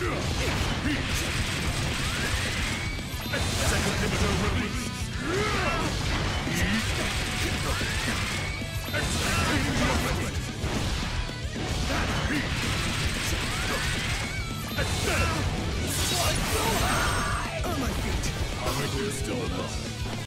Second inhibitor released. Activating your weapon. Fly so high! On my feet. Are you still alive?